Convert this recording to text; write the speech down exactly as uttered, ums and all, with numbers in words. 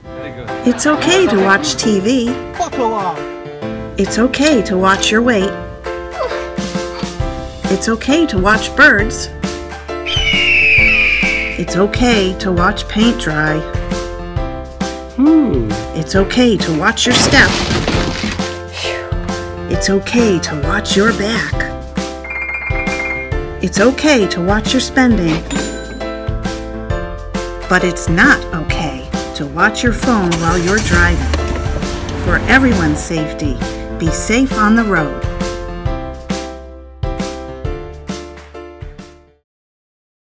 It's okay to watch T V. Buckle up. It's okay to watch your weight. It's okay to watch birds. It's okay to watch paint dry. Hmm. It's okay to watch your step. It's okay to watch your back. It's okay to watch your spending. But it's not okay to watch your phone while you're driving. For everyone's safety, be safe on the road.